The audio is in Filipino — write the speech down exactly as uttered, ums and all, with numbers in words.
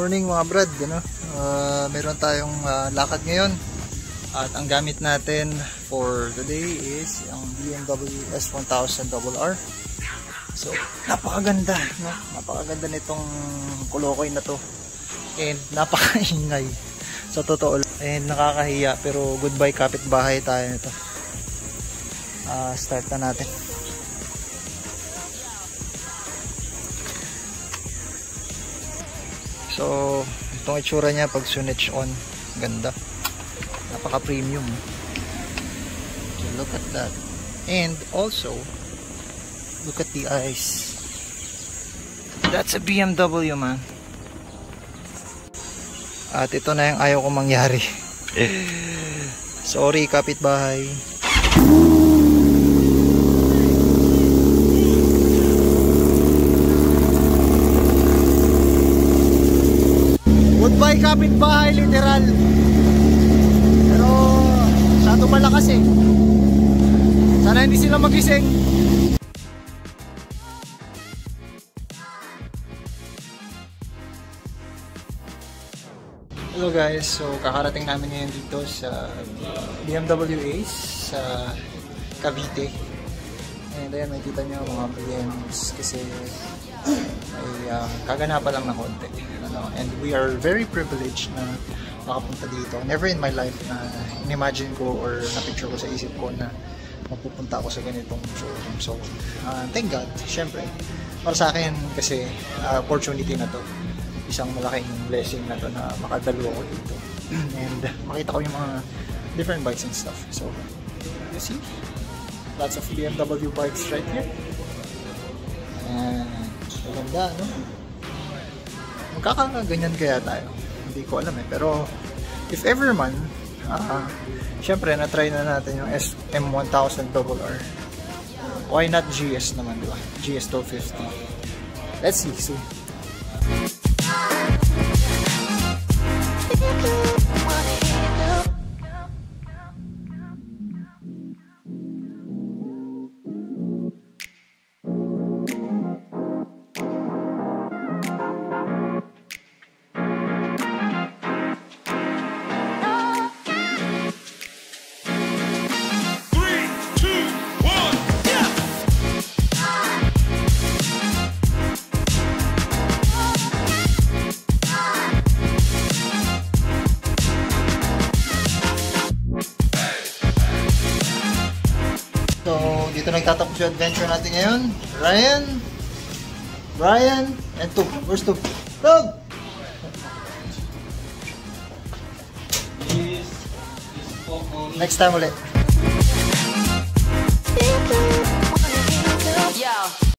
morning mga brad, ano? Uh, meron tayong uh, lakad ngayon at ang gamit natin for today is ang B M W S one thousand R R. So napakaganda, no? Napakaganda nitong Kolokoy na to and napakaingay sa totoo and nakakahiya, pero goodbye kapitbahay tayo nito. Uh, start na natin. So, itong itsura niya pag switch on, ganda. Napaka-premium. So, look at that. And also, look at the eyes. That's a B M W, man. At ito na yung ayaw kong mangyari. Sorry, kapitbahay. Goodbye kapitbahay, literal. Pero masyado malakas eh. Sana hindi sila magising. Hello guys, so kakarating namin ngayon dito sa B M W Ace sa Cavite. And ayan, makikita nyo mga B Ms kasi may uh, kaganapan lang na konti, ano? And we are very privileged na makapunta dito. Never in my life na in-imagine ko or na-picture ko sa isip ko na mapupunta ako sa ganitong showroom. So uh, thank God, syempre para sa akin kasi uh, opportunity na to, isang malaking blessing na to na makadalo ako dito and makita ko yung mga different bikes and stuff. So you see, lots of B M W bikes right here. And maganda, no? Magkakaganyan kaya tayo? Hindi ko alam eh. Pero, if ever man, uh, syempre, na-try na natin yung S M one thousand R R. Why not G S naman, diba? G S twelve fifty. Let's see, see. So, dito nagtatapos yung adventure natin ngayon. Ryan, Brian, and Tug. Where's Tug? Tug! Next time ulit.